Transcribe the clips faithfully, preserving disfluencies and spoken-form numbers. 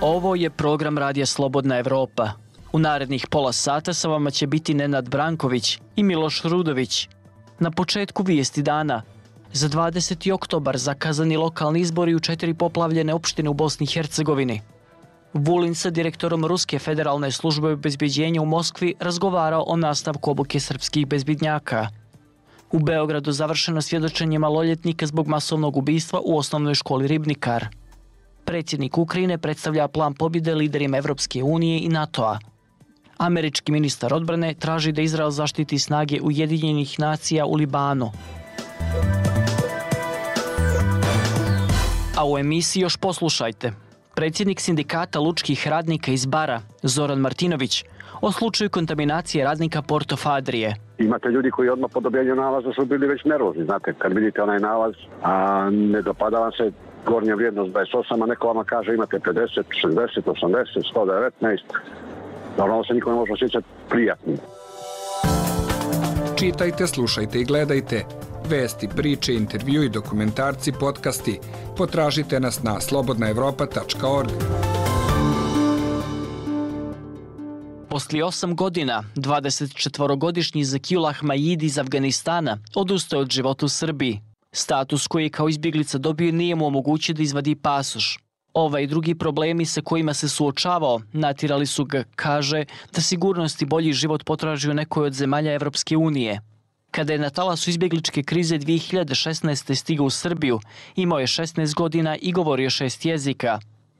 Ovo je program Radija Slobodna Evropa. U narednih pola sata sa vama će biti Nenad Branković i Miloš Rudović. Na početku vijesti dana. Za dvadeseti oktobar zakazani lokalni izbori u četiri poplavljene opštine u Bosni i Hercegovini. Vulin sa direktorom Ruske federalne službe obezbeđenja u Moskvi razgovarao o nastavku obuke srpskih bezbednjaka. U Beogradu završeno svjedočenje maloljetnika zbog masovnog ubistva u osnovnoj školi Ribnikar. Predsjednik Ukrajine predstavlja plan pobjede liderima Evropske unije i NATO-a. Američki ministar odbrane traži da Izrael zaštiti snage Ujedinjenih nacija u Libanu. A u emisiji još poslušajte. Predsjednik sindikata lučkih radnika iz Bara, Zoran Martinović, o slučaju kontaminacije radnika Porto Fadrije. Imate ljudi koji odmah po dobijanju nalaza su bili već nervozni. Znate, kad vidite onaj nalaz, a ne dopada vam se gornja vrijednost dvadeset osam, a neko vama kaže imate pedeset, šezdeset, osamdeset, sto devetnaest. Normalno se niko ne može osjećati prijatnim. Čitajte, slušajte i gledajte. Vesti, priče, intervju i dokumentarci, podcasti. Potražite nas na slobodna evropa tačka org. Poslije osam godina, dvadesetčetvorogodišnji Zakiullah Majidi iz Afganistana odustao od života u Srbiji. Status koji je kao izbjeglica dobio nije mu omogućio da izvadi pasoš. Ovaj i drugi problemi sa kojima se suočavao natjerali su ga, kaže, da sigurnost i bolji život potraži u nekoj od zemalja Evropske unije. Kada je na talasu izbjegličke krize dvije hiljade šesnaeste. stigao u Srbiju, imao je šesnaest godina i govorio šest jezika.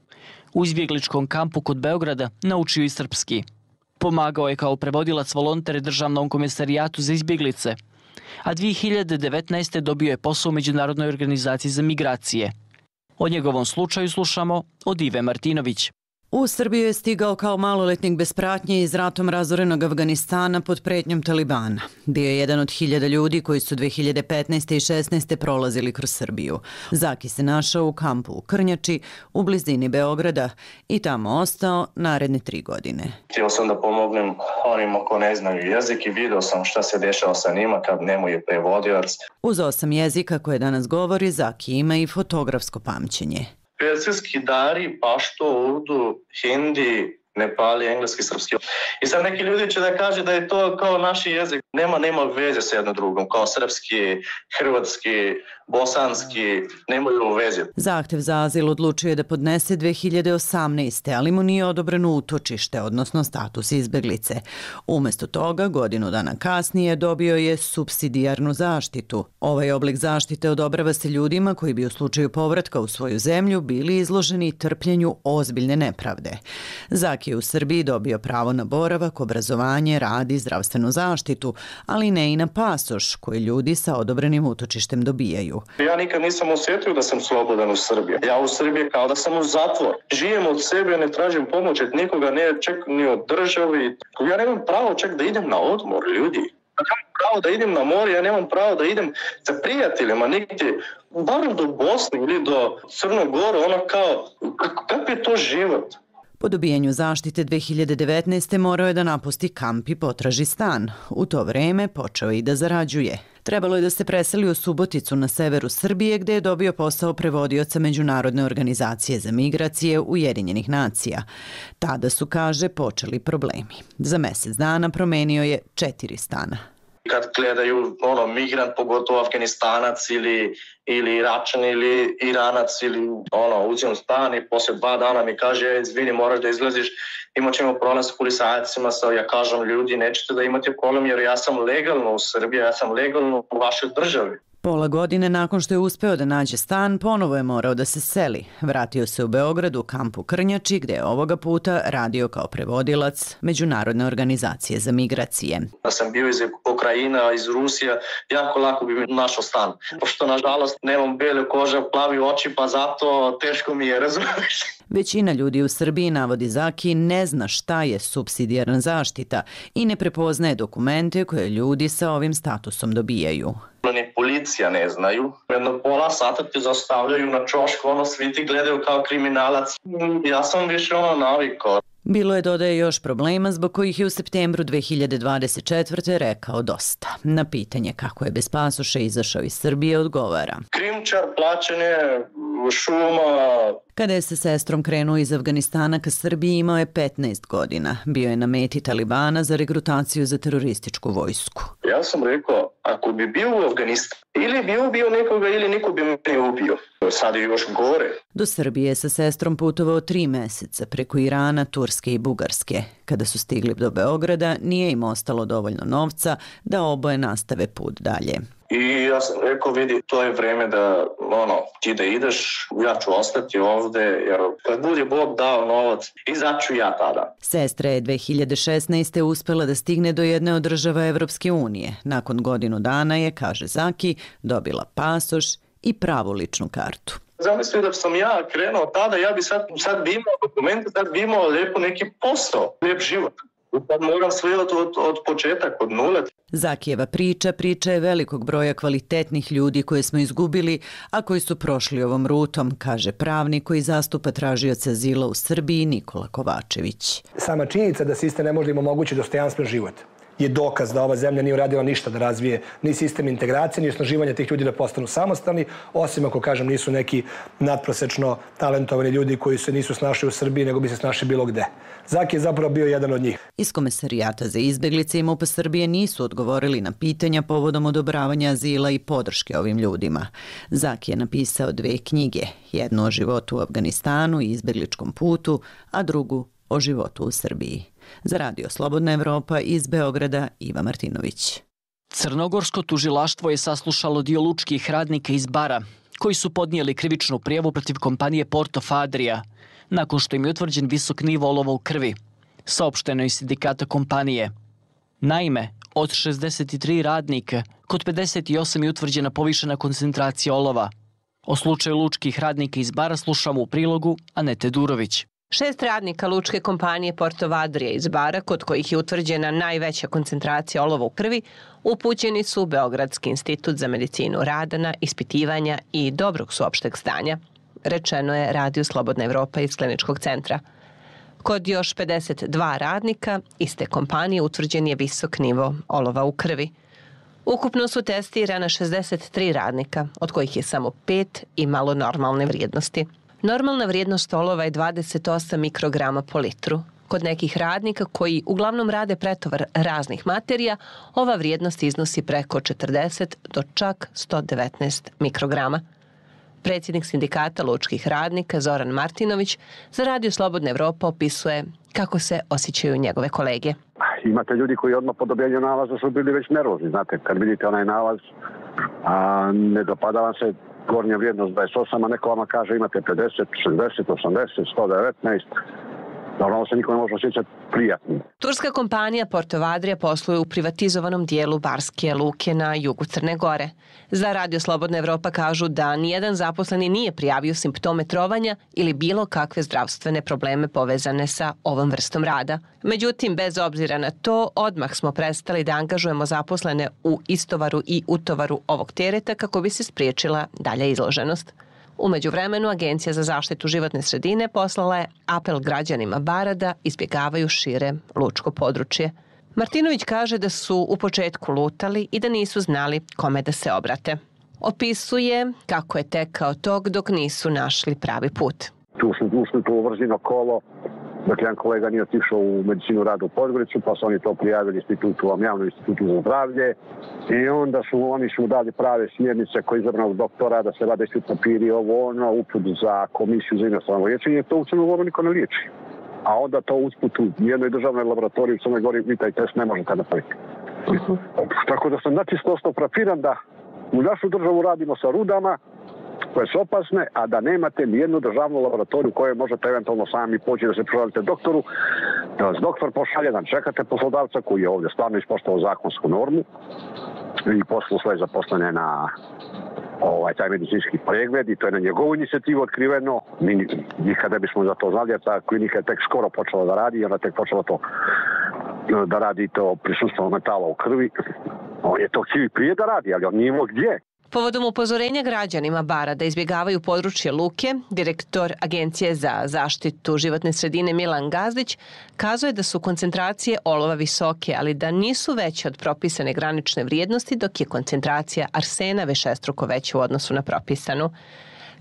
U izbjegličkom kampu kod Beograda naučio i srpski. Pomagao je kao prevodilac volontere Državnom komisarijatu za izbjeglice, a dvije hiljade devetnaeste. dobio je posao u Međunarodnoj organizaciji za migracije. O njegovom slučaju slušamo od Ive Martinović. U Srbiju je stigao kao maloletnik bez pratnje iz ratom razorenog Afganistana pod pretnjom Talibana. Bio je jedan od hiljada ljudi koji su dvije hiljade petnaeste. i šesnaeste. prolazili kroz Srbiju. Zaki se našao u kampu u Krnjači, u blizini Beograda i tamo ostao naredne tri godine. Htio sam da pomognem onima ko ne znaju jezik i vidio sam šta se dešava sa njima kad nemaju prevodilac. Uz osam jezika koje danas govori, Zaki ima i fotografsko pamćenje. Persijski, dari, pašto, urdu, hindi, nepali, engleski, srpski. I sad neki ljudi će da kaže da je to kao naš jezik. Nema, nema veze sa jednom drugom, kao srpski, hrvatski, bosanski, nemaju veze. Zahtev za azil odlučio je da podnese dvije hiljade osamnaeste. ali mu nije odobreno utočište, odnosno status izbjeglice. Umjesto toga, godinu dana kasnije dobio je supsidijarnu zaštitu. Ovaj oblik zaštite odobrava se ljudima koji bi u slučaju povratka u svoju zemlju bili izloženi trpljenju ozbiljne nepravde. Zaki je u Srbiji dobio pravo na boravak, obrazovanje, rad i zdravstvenu zaštitu, ali ne i na pasoš koji ljudi sa odobrenim utočištem dobijaju. Ja nikad nisam osjetio da sam slobodan u Srbiji. Ja u Srbiji kao da sam u zatvor. Živim od sebe, ne tražim pomoć od nikoga, ne čak ni od državi. Ja nemam pravo čak da idem na odmor, ljudi. Ja nemam pravo da idem na more, ja nemam pravo da idem sa prijateljima nigdje, bar do Bosne ili do Crnog Gora, ono kao, kako je to život? Po dobijenju zaštite dvije hiljade devetnaeste. morao je da napusti kamp i potraži stan. U to vreme počeo i da zarađuje. Trebalo je da se preseli u Suboticu na severu Srbije gdje je dobio posao prevodioca Međunarodne organizacije za migracije Ujedinjenih nacija. Tada su, kaže, počeli problemi. Za mjesec dana promenio je četiri stana. Kad gledaju ono, migrant, pogotovo Afganistanac ili, ili Iračan ili Iranac ili ono, uđem u stan i poslije dva dana mi kaže, izvini, moraš da izlaziš, imat ćemo problem sa policajcima, sa, ja kažem, ljudi, nećete da imate problem jer ja sam legalno u Srbiji, ja sam legalno u vašoj državi. Pola godine nakon što je uspeo da nađe stan, ponovo je morao da se seli. Vratio se u Beograd u kampu Krnjači, gdje je ovoga puta radio kao prevodilac Međunarodne organizacije za migracije. Da sam bio iz Ukrajina, iz Rusije, jako lako bi mi našao stan. Pošto, nažalost, nemam bele kože, plavi oči, pa zato teško mi je, razumiješ. Većina ljudi u Srbiji, navodi Zaki, ne zna šta je supsidijarna zaštita i ne prepoznaje dokumente koje ljudi sa ovim statusom dobijaju. Ni policija ne znaju. Jedno pola sata te zastavljaju na čošku, ono, svi ti gledaju kao kriminalac. Ja sam više ono navikao. Bilo je, dodaje, još problema zbog kojih je u septembru dvije hiljade dvadeset četvrte. rekao dosta. Na pitanje kako je bez pasoša izašao iz Srbije odgovara. Krimčar, plaćanje, šuma. Kada je sa sestrom krenuo iz Afganistana ka Srbiji, imao je petnaest godina. Bio je na meti Talibana za regrutaciju za terorističku vojsku. Ja sam rekao, ako bi bio u Afganistanu, ili bi ubio nekoga ili neko bi me ubio. Sad je još gore. Do Srbije je sa sestrom putovao tri meseca preko Irana, Turske i Bugarske. Kada su stigli do Beograda, nije im ostalo dovoljno novca da oboje nastave put dalje. I ja sam rekao, vidi, to je vreme da, ono, ti da ideš, ja ću ostati ovde, jer kad bude Bog dao novac, izaću ja tada. Sestra je dve hiljade šesnaeste. uspela da stigne do jedne od država Evropske unije. Nakon godinu dana je, kaže Zaki, dobila pasoš i pravu ličnu kartu. Zamisli da sam ja krenuo tada, ja bi sad, sad bi imao dokumente, sad bi imao lijepo neki posao, lijep život. Sad moram sve od, od početak, od nule. Zakijeva priča priča je velikog broja kvalitetnih ljudi koje smo izgubili, a koji su prošli ovom rutom, kaže pravnik koji zastupa tražioce azila u Srbiji Nikola Kovačević. Sama činjenica da sistem ne može da im omogući dostojanstven život je dokaz da ova zemlja nije uradila ništa da razvije ni sistem integracije, ni osnaživanja tih ljudi da postanu samostalni, osim ako, kažem, nisu neki nadprosečno talentovani ljudi koji se nisu snašli u Srbiji, nego bi se snašli bilo gde. Zaki je zapravo bio jedan od njih. Iz Komesarijata za izbeglice i M U P Srbije nisu odgovorili na pitanja povodom odobravanja azila i podrške ovim ljudima. Zaki je napisao dve knjige, jednu o životu u Afganistanu i izbegličkom putu, a drugu o životu u Srbiji. Za Radio Slobodna Evropa iz Beograda, Iva Martinović. Crnogorsko tužilaštvo je saslušalo dio lučkih radnika iz Bara, koji su podnijeli krivičnu prijavu protiv kompanije Porto Fadria, nakon što im je utvrđen visok nivo olova u krvi, saopšteno je iz sindikata kompanije. Naime, od šezdeset tri radnika, kod pedeset osam je utvrđena povišena koncentracija olova. O slučaju lučkih radnika iz Bara slušamo u prilogu Anete Durović. Šest radnika lučke kompanije Porto Fadria iz Bara, kod kojih je utvrđena najveća koncentracija olova u krvi, upućeni su u Beogradski institut za medicinu rada na ispitivanja i dobrog su opšteg stanja, rečeno je Radio Slobodna Evropa iz kliničkog centra. Kod još pedeset dva radnika iste kompanije utvrđen je visok nivo olova u krvi. Ukupno su testirana šezdeset tri radnika, od kojih je samo pet imalo normalne vrijednosti. Normalna vrijednost olova je dvadeset osam mikrograma po litru. Kod nekih radnika koji uglavnom rade pretovar raznih materija, ova vrijednost iznosi preko četrdeset do čak sto devetnaest mikrograma. Predsjednik sindikata lučkih radnika Zoran Martinović za Radio Slobodna Evropa opisuje kako se osjećaju njegove kolege. Imate ljudi koji odmah po dobijanju nalaza su bili već nervozni. Znate, kad vidite onaj nalaz, a ne dopada vam se gornja vrijednost dvadeset osam, a neko vama kaže imate pedeset, šezdeset, osamdeset, sto devetnaest. Normalno se niko ne može osjećati prijatno. Turska kompanija Porto Fadria posluje u privatizovanom dijelu Barske luke na jugu Crne Gore. Za Radio Slobodna Evropa kažu da nijedan zaposleni nije prijavio simptome trovanja ili bilo kakve zdravstvene probleme povezane sa ovom vrstom rada. Međutim, bez obzira na to, odmah smo prestali da angažujemo zaposlene u istovaru i utovaru ovog tereta kako bi se spriječila dalja izloženost. U međuvremenu, Agencija za zaštitu životne sredine poslala je apel građanima Bara da izbjegavaju šire lučko područje. Martinović kaže da su u početku lutali i da nisu znali kome da se obrate. Opisuje kako je tekao tok dok nisu našli pravi put. Tu su ušli to vrzino kolo, dok jedan kolega nije otišao u medicinu rada u Podgoricu, pa su oni to prijavili institutu, vam javnom institutu za zdravlje. I onda su oni su dali prave smjernice koji izabranog doktora da se rade svi papiri, ovo ono, uput za komisiju za inostrano liječenje. To u Crnoj Gori niko ne liječi. A onda to usput u jednoj državnoj laboratoriji u Crnoj Gori vi taj test ne možete napraviti. Uh-huh. Tako da sam načisto ostao frapiran da u našu državu radimo sa rudama koje su opasne, a da nemate nijednu državnu laboratoriju koje možete eventualno sami poći da se prožalite doktoru, da vas doktor pošalje, da čekate poslodavca koji je ovdje stvarno ispoštovao zakonsku normu i poslao svoje zaposlene na ovaj, taj medicinski pregled i to je na njegovu inicijativu otkriveno. Mi nikada bismo za to znali, jer ta klinika je tek skoro počela da radi i ona tek počela to da radi to prisustvo metala u krvi. On je to htio i prije da radi, ali on nije imao gdje. Povodom upozorenja građanima Bara da izbjegavaju područje luke, direktor Agencije za zaštitu životne sredine Milan Gazdić kazuje da su koncentracije olova visoke, ali da nisu veće od propisane granične vrijednosti, dok je koncentracija arsena višestruko veća u odnosu na propisanu.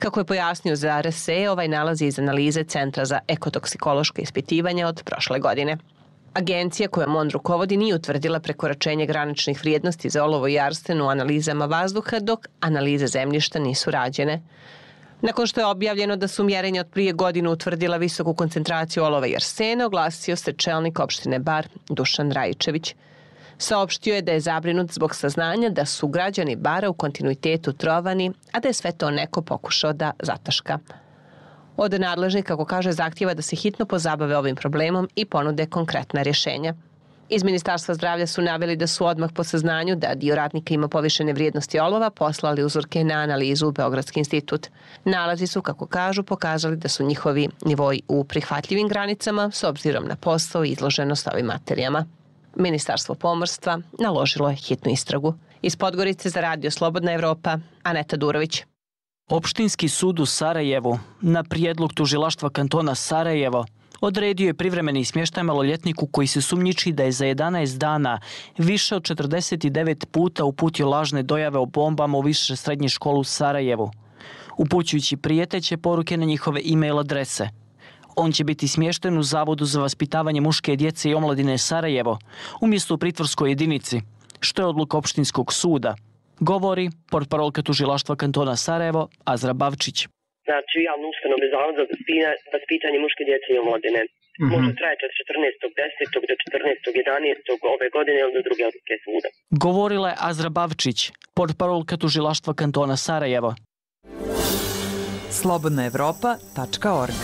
Kako je pojasnio za R S E, ovaj nalaz je iz analize Centra za ekotoksikološke ispitivanja od prošle godine. Agencija kojom on rukovodi nije utvrdila prekoračenje graničnih vrijednosti za olovo i arsen u analizama vazduha, dok analize zemljišta nisu rađene. Nakon što je objavljeno da su mjerenja od prije godinu utvrdila visoku koncentraciju olova i arsena, oglasio se čelnik opštine Bar Dušan Rajičević. Saopštio je da je zabrinut zbog saznanja da su građani Bara u kontinuitetu trovani, a da je sve to neko pokušao da zataška. Od nadležnih, kako kaže, zahtjeva da se hitno pozabave ovim problemom i ponude konkretna rješenja. Iz Ministarstva zdravlja su naveli da su odmah po saznanju da dio radnika ima povišene vrijednosti olova poslali uzorke na analizu u Beogradski institut. Nalazi su, kako kažu, pokazali da su njihovi nivoji u prihvatljivim granicama s obzirom na posao i izloženost ovim materijama. Ministarstvo pomorstva naložilo je hitnu istragu. Iz Podgorice za Radio Slobodna Evropa, Aneta Durović. Opštinski sud u Sarajevu na prijedlog tužilaštva kantona Sarajevo odredio je privremeni smještaj maloljetniku koji se sumnjiči da je za jedanaest dana više od četrdeset devet puta uputio lažne dojave o bombama u više srednje školu u Sarajevu, upućujući prijeteće poruke na njihove e-mail adrese. On će biti smješten u Zavodu za vaspitavanje muške djece i omladine Sarajevo, umjesto u pritvorskoj jedinici, što je odluka opštinskog suda, govori portparolka tužilaštva kantona Sarajevo Azra Bavčić. Znači, javnu ustanovu Zavod za vaspitanje muške djece i omladine. Mm-hmm. Može trajati od četrnaestog desetog do četrnaestog jedanaestog ove godine ili do druge odluke suda. Govorila je Azra Bavčić, portparolka tužilaštva kantona Sarajevo. slobodna evropa tačka org.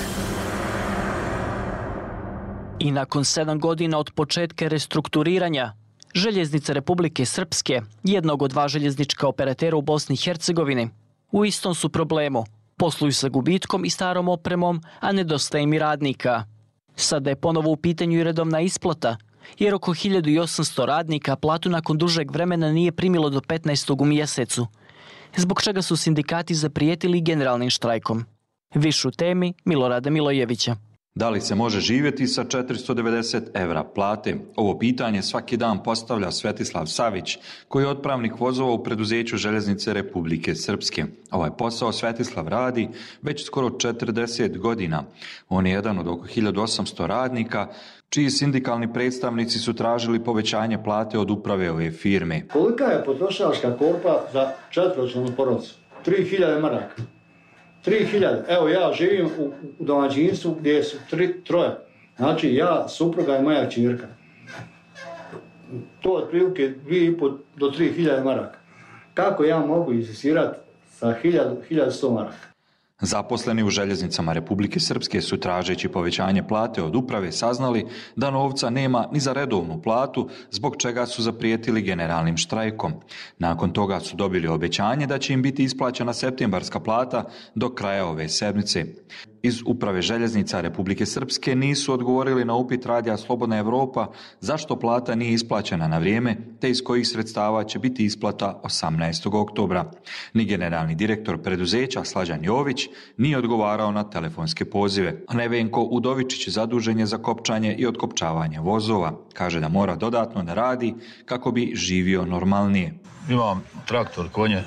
I nakon sedam godina od početka restrukturiranja, Željeznice Republike Srpske, jednog od dva željeznička operatera u Bosni i Hercegovini, u istom su problemu. Posluju sa gubitkom i starom opremom, a nedostaje im i radnika. Sada je ponovo u pitanju i redovna isplata, jer oko hiljadu osamsto radnika platu nakon dužeg vremena nije primilo do petnaestog u mjesecu, zbog čega su sindikati zaprijetili generalnim štrajkom. Višu temi Milorada Milojevića. Da li se može živjeti sa četiristo devedeset evra plate? Ovo pitanje svaki dan postavlja Svetislav Savić, koji je otpravnik vozova u preduzeću Željeznice Republike Srpske. Ovaj posao Svetislav radi već skoro četrdeset godina. On je jedan od oko hiljadu osamsto radnika, čiji sindikalni predstavnici su tražili povećanje plate od uprave ove firme. Kolika je potrošačka korpa za četveročlanu porodicu? tri hiljade maraka. tri hiljade. Evo, ja živim u, u domaćinstvu gdje su tri, troje. Znači, ja, supruga i moja ćerka. To otprilike dvije i pol do tri hiljade maraka. Kako ja mogu insistirati sa hiljadu sto maraka? Zaposleni u Željeznicama Republike Srpske su, tražeći povećanje plate od uprave, saznali da novca nema ni za redovnu platu, zbog čega su zaprijetili generalnim štrajkom. Nakon toga su dobili obećanje da će im biti isplaćena septembarska plata do kraja ove sedmice. Iz uprave Željeznica Republike Srpske nisu odgovorili na upit Radija Slobodna Evropa zašto plata nije isplaćena na vrijeme, te iz kojih sredstava će biti isplata osamnaestog oktobra. Ni generalni direktor preduzeća Slađan Jović nije odgovarao na telefonske pozive. A Nevenko Udovičić zadužen je za kopčanje i otkopčavanje vozova. Kaže da mora dodatno da radi kako bi živio normalnije. Imam traktor, konje,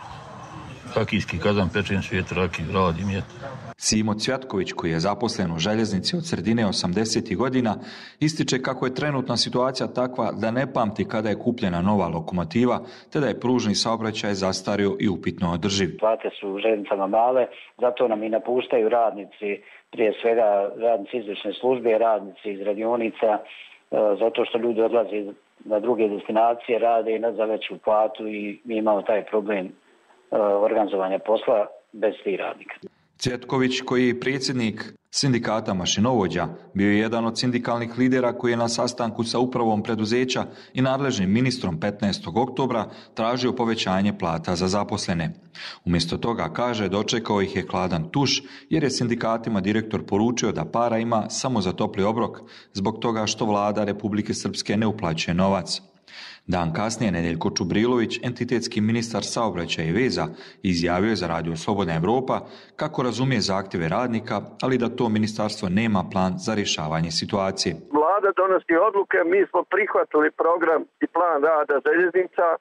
rakijski kazan, pečen svijet, raki, radim je. Simo Cvjatković, koji je zaposlen u Željeznici od sredine osamdesetih godina, ističe kako je trenutna situacija takva da ne pamti kada je kupljena nova lokomotiva, te da je pružni saobraćaj zastario i upitno održiv. Plate su u željeznicama male, zato nam i napuštaju radnici, prije svega radnici izvršne službe, radnici iz radionica, zato što ljudi odlaze na druge destinacije, rade i za veću platu i mi imamo taj problem organizovanja posla bez tih radnika. Cvjetković, koji je predsjednik sindikata mašinovođa, bio je jedan od sindikalnih lidera koji je na sastanku sa upravom preduzeća i nadležnim ministrom petnaestog oktobra tražio povećanje plata za zaposlene. Umjesto toga, kaže, dočekao ih je hladan tuš jer je sindikatima direktor poručio da para ima samo za topli obrok zbog toga što vlada Republike Srpske ne uplaćuje novac. Dan kasnije Nedeljko Čubrilović, entitetski ministar saobraćaja i veza, izjavio je za Radio Slobodna Evropa kako razumije zahtjeve radnika, ali da to ministarstvo nema plan za rješavanje situacije. Vlada donosi odluke, mi smo prihvatili program i plan rada željeznica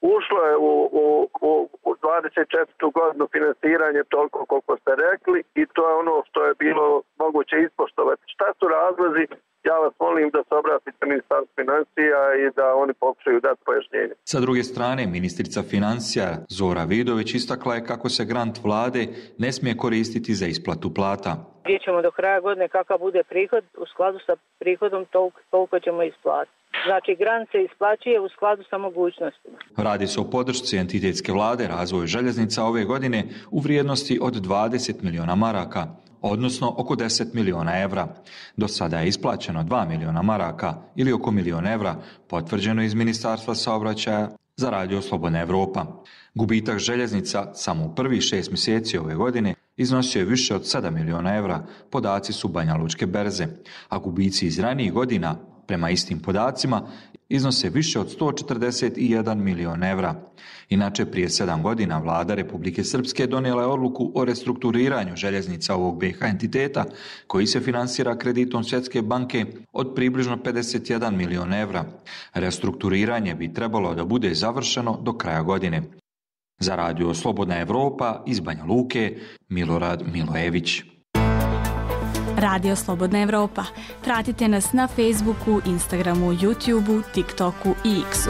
Ušlo je u, u, u, u dvadeset četvrtu godinu finansiranje toliko koliko ste rekli i to je ono što je bilo moguće ispoštovati. Šta su razlozi? Ja vas molim da se obratite Ministarstvu financija i da oni pokušaju dati pojašnjenje. Sa druge strane, ministrica financija Zora Vidović istakla je kako se grant vlade ne smije koristiti za isplatu plata. Vidjet ćemo do kraja godine kakav bude prihod, u skladu sa prihodom toliko, toliko ćemo isplatiti. Znači, grant se isplaćuje u skladu sa mogućnostima. Radi se o podršci entitetske vlade razvoju željeznica ove godine u vrijednosti od dvadeset miliona maraka, odnosno oko deset miliona evra. Do sada je isplaćeno dva miliona maraka ili oko milion evra, potvrđeno iz Ministarstva saobraćaja za Radio Slobodna Evropa. Gubitak željeznica samo u prvih šest mjeseci ove godine iznosio je više od sedam miliona evra, podaci su Banja Lučke berze, a gubici iz ranijih godina, prema istim podacima, iznose više od sto četrdeset jedan milion evra. Inače, prije sedam godina vlada Republike Srpske donijela je odluku o restrukturiranju željeznica ovog B iH entiteta, koji se finansira kreditom Svjetske banke od približno pedeset jedan milion evra. Restrukturiranje bi trebalo da bude završeno do kraja godine. Za Radio Slobodna Evropa iz Banja Luke, Milorad Milojević. Radio Slobodna Evropa. Pratite nas na Facebooku, Instagramu, YouTubeu, TikToku i X-u.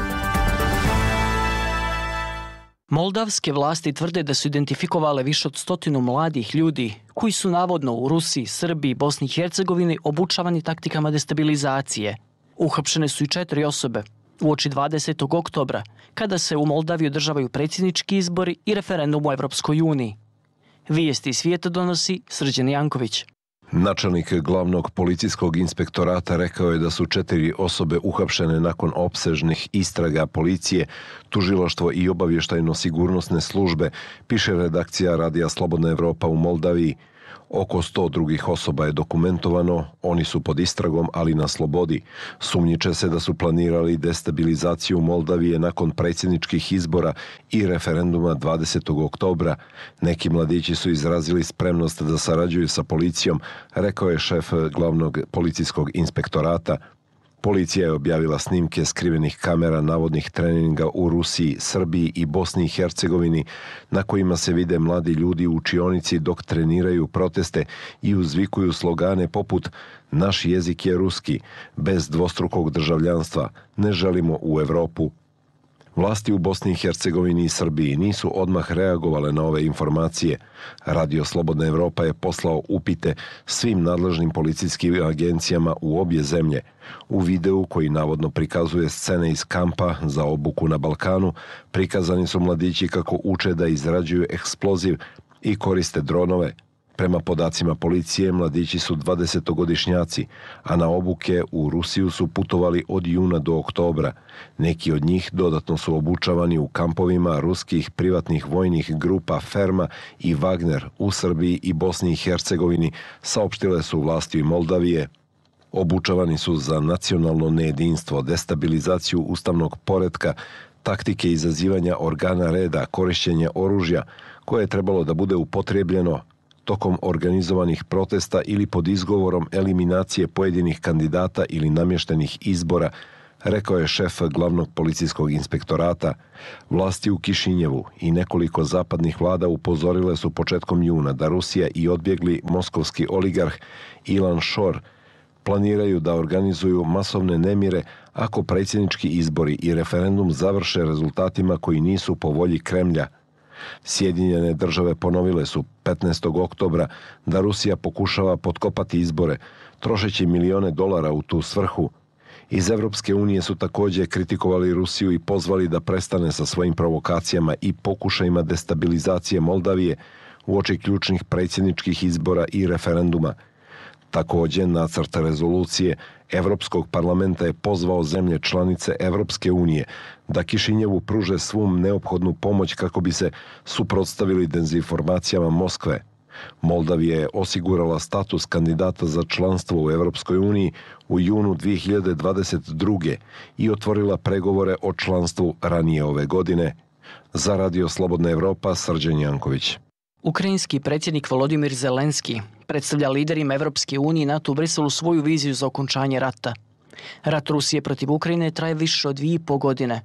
Moldavske vlasti tvrde da su identifikovale više od stotinu mladih ljudi koji su navodno u Rusiji, Srbiji, Bosni i Hercegovini obučavani taktikama destabilizacije. Uhapšene su i četiri osobe uoči dvadesetog oktobra, kada se u Moldaviji održavaju predsjednički izbori i referendum u Evropskoj uniji. Vijesti iz svijeta donosi Srđan Janković. Načelnik glavnog policijskog inspektorata rekao je da su četiri osobe uhapšene nakon opsežnih istraga policije, tužilaštvo i obavještajno-sigurnosne službe, piše redakcija Radija Slobodna Evropa u Moldaviji. Oko sto drugih osoba je dokumentovano, oni su pod istragom, ali na slobodi. Sumnjiče se da su planirali destabilizaciju Moldavije nakon predsjedničkih izbora i referenduma dvadesetog oktobra. Neki mladići su izrazili spremnost da sarađuju sa policijom, rekao je šef glavnog policijskog inspektorata. Policija je objavila snimke skrivenih kamera navodnih treninga u Rusiji, Srbiji i Bosni i Hercegovini, na kojima se vide mladi ljudi u učionici dok treniraju proteste i uzvikuju slogane poput "Naš jezik je ruski, bez dvostrukog državljanstva, ne želimo u Evropu". Vlasti u Bosni i Hercegovini i Srbiji nisu odmah reagovale na ove informacije. Radio Slobodna Evropa je poslao upite svim nadležnim policijskim agencijama u obje zemlje. U videu koji navodno prikazuje scene iz kampa za obuku na Balkanu, prikazani su mladići kako uče da izrađuju eksploziv i koriste dronove. Prema podacima policije, mladići su dvadesetogodišnjaci, a na obuke u Rusiju su putovali od juna do oktobra. Neki od njih dodatno su obučavani u kampovima ruskih privatnih vojnih grupa Ferma i Wagner u Srbiji i Bosni i Hercegovini, saopštile su vlasti Moldavije. Obučavani su za nacionalno nejedinstvo, destabilizaciju ustavnog poretka, taktike izazivanja organa reda, korišćenje oružja, koje je trebalo da bude upotrijebljeno tokom organizovanih protesta ili pod izgovorom eliminacije pojedinih kandidata ili namještenih izbora, rekao je šef glavnog policijskog inspektorata. Vlasti u Kišinjevu i nekoliko zapadnih vlada upozorile su početkom juna da Rusija i odbjegli moskovski oligarh Ilan Šor planiraju da organizuju masovne nemire ako predsjednički izbori i referendum završe rezultatima koji nisu po volji Kremlja. Sjedinjene države ponovile su petnaestog oktobra da Rusija pokušava potkopati izbore, trošeći milione dolara u tu svrhu. Iz Evropske unije su također kritikovali Rusiju i pozvali da prestane sa svojim provokacijama i pokušajima destabilizacije Moldavije uoči ključnih predsjedničkih izbora i referenduma. Također, nacrt rezolucije Evropskog parlamenta je pozvao zemlje članice Evropske unije da Kišinjevu pruže svu neophodnu pomoć kako bi se suprotstavili dezinformacijama Moskve. Moldavija je osigurala status kandidata za članstvo u Evropskoj uniji u junu dvije hiljade dvadeset druge. i otvorila pregovore o članstvu ranije ove godine. Za Radio Slobodna Evropa, Srđan Janković. Ukrajinski predsjednik Volodimir Zelenski predstavlja liderima Evropske unije i NATO u Briselu svoju viziju za okončanje rata. Rat Rusije protiv Ukrajine traje više od dvije i po godine.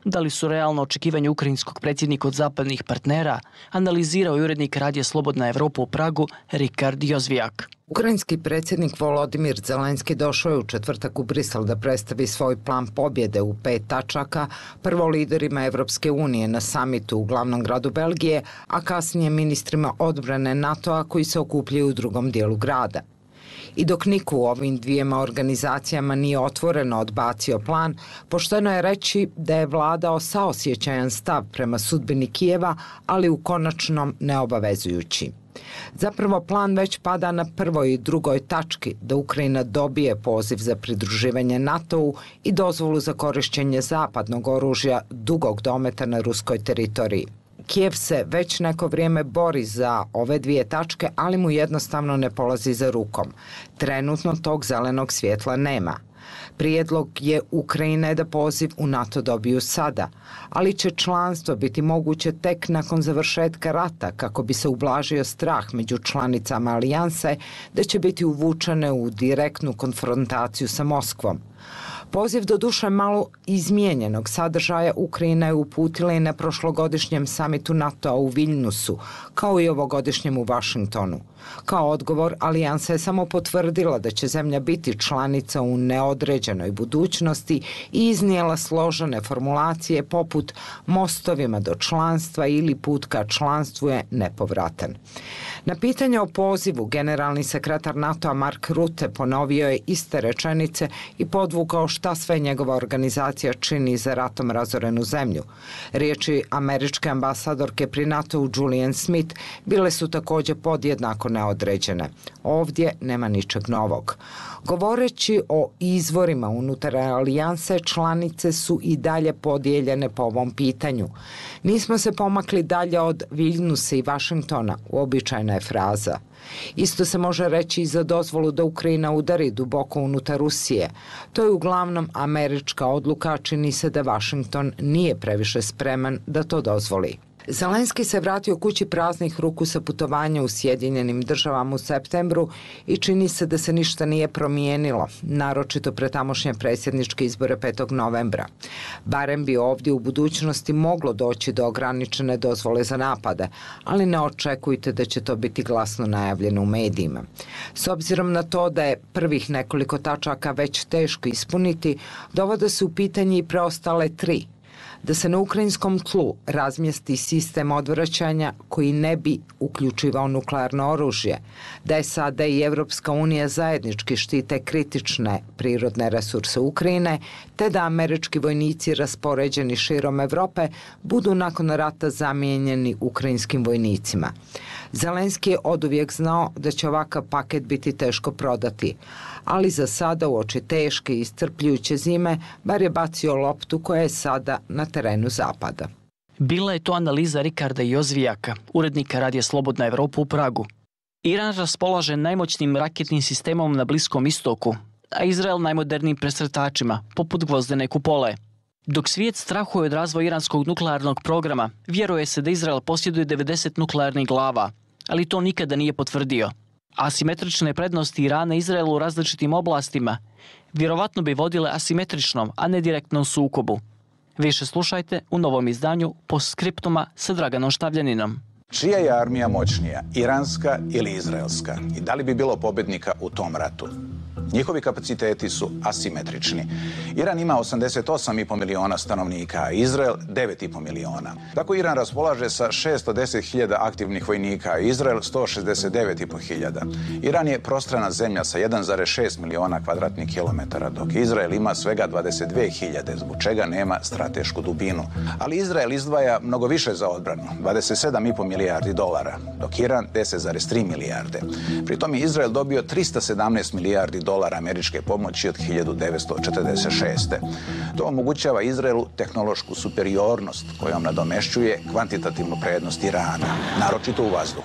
Da li su realno očekivanje ukrajinskog predsjednika od zapadnih partnera, analizirao je urednik Radija Slobodna Evropa u Pragu Rikard Jozvijak. Ukrajinski predsjednik Volodimir Zelenski došao je u četvrtak u Brisel da predstavi svoj plan pobjede u pet tačaka, prvo liderima Evropske unije na samitu u glavnom gradu Belgije, a kasnije ministrima odbrane NATO-a koji se okupljaju u drugom dijelu grada. I dok niko u ovim dvijema organizacijama nije otvoreno odbacio plan, pošteno je reći da je vladao saosjećajan stav prema sudbini Kijeva, ali u konačnom neobavezujući. Zapravo plan već pada na prvoj i drugoj tački da Ukrajina dobije poziv za pridruživanje NATO-u i dozvolu za korišćenje zapadnog oružja dugog dometa na ruskoj teritoriji. Kijev se već neko vrijeme bori za ove dvije tačke, ali mu jednostavno ne polazi za rukom. Trenutno tog zelenog svjetla nema. Prijedlog je Ukrajine da poziv u NATO dobiju sada, ali će članstvo biti moguće tek nakon završetka rata kako bi se ublažio strah među članicama alijanse da će biti uvučene u direktnu konfrontaciju sa Moskvom. Poziv do duše malo izmijenjenog sadržaja Ukrajina je uputila i na prošlogodišnjem samitu NATO-a u Viljnusu, kao i ovogodišnjem u Vašingtonu. Kao odgovor, alijansa je samo potvrdila da će zemlja biti članica u neodređenoj budućnosti i iznijela složene formulacije poput mostovima do članstva ili put ka članstvu je nepovratan. Na pitanje o pozivu generalni sekretar NATO-a Mark Rutte ponovio je iste rečenice i podvukao šta sve njegova organizacija čini za ratom razorenu zemlju. Riječi američke ambasadorke pri NATO-u Julian Smith bile su također podjednako neodređene. Ovdje nema ničeg novog. Govoreći o izvorima unutar alijanse, članice su i dalje podijeljene po ovom pitanju. Nismo se pomakli dalje od Viljnusa i Vašingtona, uobičajena je fraza. Isto se može reći i za dozvolu da Ukrajina udari duboko unutar Rusije. To je uglavnom američka odluka, čini se da Vašington nije previše spreman da to dozvoli. Zelenski se vratio kući praznih ruku sa putovanja u Sjedinjenim državama u septembru i čini se da se ništa nije promijenilo, naročito pred tamošnje predsjedničke izbore petog novembra. Barem bi ovdje u budućnosti moglo doći do ograničene dozvole za napade, ali ne očekujte da će to biti glasno najavljeno u medijima. S obzirom na to da je prvih nekoliko tačaka već teško ispuniti, dovode se u pitanje i preostale tri. Da se na ukrajinskom tlu razmjesti sistem odvraćanja koji ne bi uključivao nuklearno oružje, da SAD i Evropska unija zajednički štite kritične prirodne resurse Ukrajine, te da američki vojnici raspoređeni širom Evrope budu nakon rata zamijenjeni ukrajinskim vojnicima. Zelenski je oduvijek znao da će ovakav paket biti teško prodati, ali za sada uoči teške i iscrpljujuće zime bar je bacio loptu koja je sada na terenu zapada. Bila je to analiza Rikarda Jozvijaka, urednika Radija Slobodna Evropa u Pragu. Iran raspolaže najmoćnim raketnim sistemom na Bliskom istoku, a Izrael najmodernijim presretačima, poput gvozdene kupole. Dok svijet strahuje od razvoja iranskog nuklearnog programa, vjeruje se da Izrael posjeduje devedeset nuklearnih glava, ali to nikada nije potvrdio. Asimetrične prednosti Irana i Izraela u različitim oblastima vjerovatno bi vodile asimetričnom, a ne direktnom sukobu. Više slušajte u novom izdanju Postskriptuma sa Draganom Štavljaninom. Čija je armija moćnija, iranska ili izraelska? I da li bi bilo pobjednika u tom ratu? Njihovi kapaciteti su asimetrični. Iran ima osamdeset osam i po miliona stanovnika, a Izrael devet i po miliona. Tako Iran raspolaže sa šesto deset hiljada aktivnih vojnika, a Izrael sto šezdeset devet i po hiljada. Iran je prostrana zemlja sa jedan zarez šest miliona kvadratnih kilometara, dok Izrael ima svega dvadeset dve hiljade, zbog čega nema stratešku dubinu. Ali Izrael izdvaja mnogo više za odbranu, dvadeset sedam i po milijardi dolara, dok Iran deset zarez tri milijarde. Pri tom je Izrael dobio trista sedamnaest milijardi dolara američke pomoći od hiljadu devetsto četrdeset šeste. To omogućava Izraelu tehnološku superiornost kojom nadomešćuje kvantitativnu prednost Irana, naročito u vazduhu.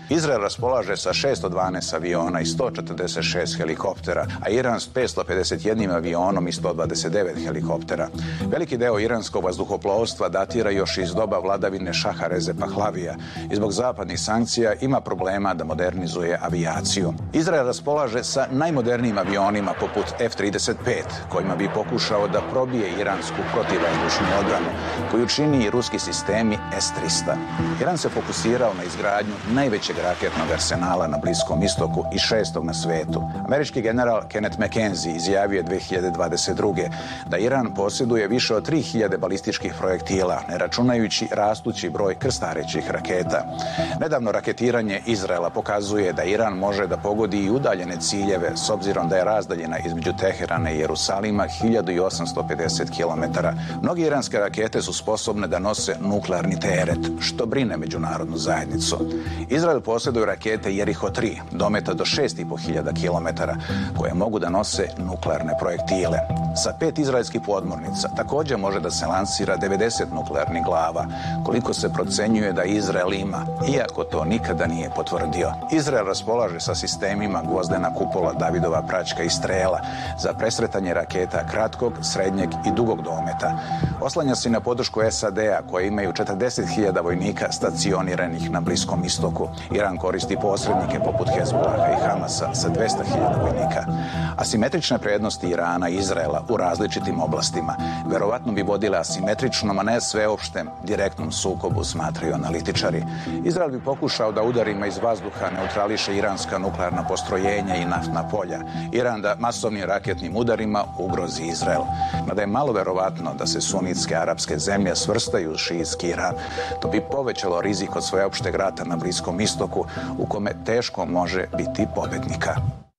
Izrael raspolaže sa šesto dvanaest aviona i sto četrdeset šest helikoptera, a Iran s petsto pedeset jedan avionom i sto dvadeset devet helikoptera. Veliki deo iranskog vazduhoplovstva datira još iz doba vladavine Šaha Reze Pahlavija i zbog zapadnih sankcija ima problema da modernizuje avijaciju. Izrael raspolaže sa najmodernijim avionima poput F trideset pet, kojima bi pokušao da probije iransku protivvazdušnu odbranu, koju čini i ruski sistemi S tristo. Iran se fokusirao na izgradnju najvećeg raketnog arsenala na Bliskom istoku i šestog na svetu. Američki general Kenneth McKenzie izjavio je dve hiljade dvadeset druge da Iran posjeduje više od tri hiljade balističkih projektila, ne računajući rastući broj krstarećih raketa. Nedavno raketiranje Izraela pokazuje da Iran može da pogodi i udaljene ciljeve, s obzirom da je razdaljina između Teherana i Jerusalima hiljadu osamsto pedeset kilometara. Mnogi iranske rakete su sposobne da nose nuklearni teret, što brine međunarodnu zajednicu. Izrael posjeduje rakete Jeriho tri, dometa do šest i po hiljada kilometara, koje mogu da nose nuklearne projektile. Sa pet izraelskih podmornica također može da se lansira devedeset nuklearnih glava, koliko se procenjuje da Izrael ima, iako to nikada nije potvrdio. Izrael raspolaže sa sistemima gvozdena kupola, Davidova praćka i strela za presretanje raketa kratkog, srednjeg i dugog dometa. Oslanja se na podršku S A D-a, koje imaju četrdeset hiljada vojnika stacioniranih na Bliskom istoku. Iran koristi posrednike poput Hezbollaha i Hamasa sa dvesta hiljada vojnika. Asimetrične prednosti Irana i Izraela u različitim oblastima verovatno bi vodile asimetričnom, a ne sveopštem direktnom sukobu, smatraju analitičari. Izrael bi pokušao da udarima iz vazduha neutrališe iranska nuklearna postrojenja i naftna polja. Iran da masovnim raketnim udarima ugrozi Izrael. Mada je malo verovatno da se sunitske arapske zemlje svrstaju u šijitski Iran. To bi povećalo rizik od sveopšteg rata na Bliskom istoku, u kome teško može biti pobednika.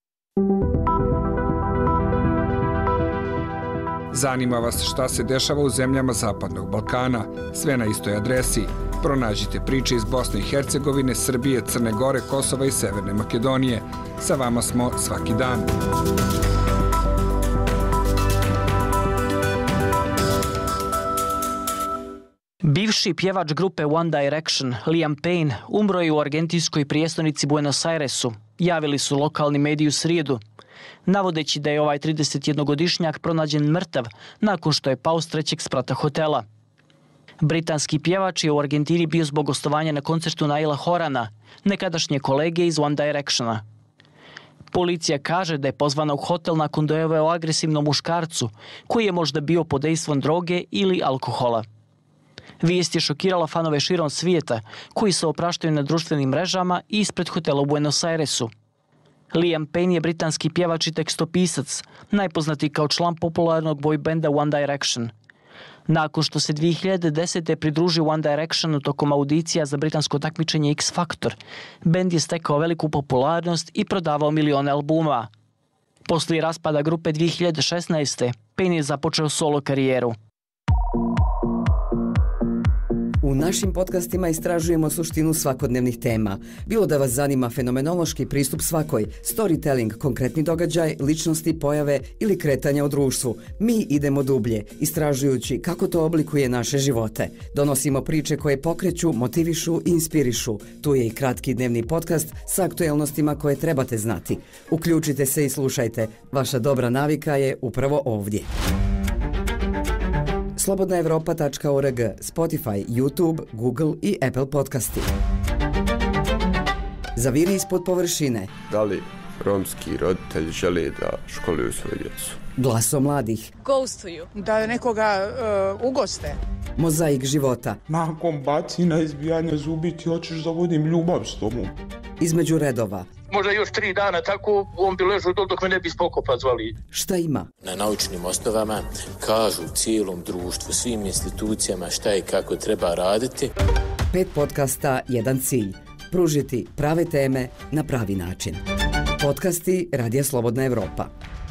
Zanima vas šta se dešava u zemljama Zapadnog Balkana? Sve na istoj adresi. Pronađite priče iz Bosne i Hercegovine, Srbije, Crne Gore, Kosova i Severne Makedonije. Sa vama smo svaki dan. Bivši pjevač grupe One Direction, Liam Payne, umro je u argentinskoj prijestolnici Buenos Airesu, javili su lokalni mediji u srijedu, navodeći da je ovaj tridesetjednogodišnjak pronađen mrtav nakon što je pao s trećeg sprata hotela. Britanski pjevač je u Argentini bio zbog gostovanja na koncertu Naila Horana, nekadašnje kolege iz One Directiona. Policija kaže da je pozvana u hotel nakon dojave o agresivnom muškarcu, koji je možda bio pod dejstvom droge ili alkohola. Vijest je šokirala fanove širom svijeta, koji se opraštaju na društvenim mrežama i ispred hotela u Buenos Airesu. Liam Payne je britanski pjevač i tekstopisac, najpoznatiji kao član popularnog boy benda One Direction. Nakon što se dvije hiljade desete pridružio One Directionu tokom audicija za britansko takmičenje X Factor, bend je stekao veliku popularnost i prodavao milione albuma. Poslije raspada grupe dvije hiljade šesnaeste. Payne je započeo solo karijeru. U našim podcastima istražujemo suštinu svakodnevnih tema. Bilo da vas zanima fenomenološki pristup svakoj, storytelling, konkretni događaj, ličnosti, pojave ili kretanja u društvu. Mi idemo dublje, istražujući kako to oblikuje naše živote. Donosimo priče koje pokreću, motivišu i inspirišu. Tu je i kratki dnevni podcast sa aktuelnostima koje trebate znati. Uključite se i slušajte. Vaša dobra navika je upravo ovdje. slobodna evropa tačka org, Spotify, YouTube, Google i Apple podcasti. Zaviri ispod površine. Da li romski roditelji žele da školuju svoju djecu? Glaso mladih. Ghostuju. Da nekoga uh, ugoste. Mozaik života. Nakon bacina, izbijanja zubi ti hoćeš da vodim ljubav s tobom. Između redova. Možda još tri dana tako on bi ležao dok me ne bi spokopa zvali. Šta ima? Na naučnim osnovama kažu cijelom društvu, svim institucijama šta i kako treba raditi. Pet podcasta, jedan cilj. Pružiti prave teme na pravi način. Podcasti Radija Slobodna Evropa.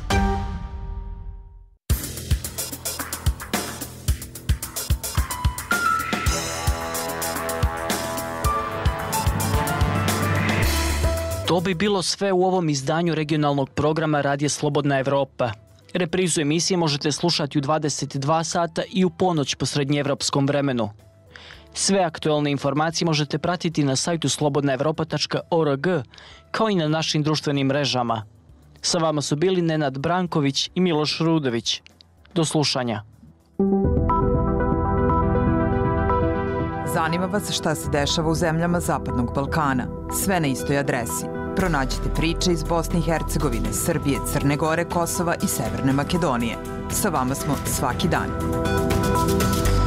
To bi bilo sve u ovom izdanju regionalnog programa Radija Slobodna Evropa. Reprizu emisije možete slušati u dvadeset dva sata i u ponoć po srednjeevropskom vremenu. Sve aktualne informacije možete pratiti na sajtu slobodna evropa tačka org, kao i na našim društvenim mrežama. Sa vama su bili Nenad Branković i Miloš Rudović. Do slušanja. Zanima vas šta se dešava u zemljama Zapadnog Balkana? Sve na istoj adresi. Pronađite priče iz Bosne i Hercegovine, Srbije, Crne Gore, Kosova i Severne Makedonije. Sa vama smo svaki dan.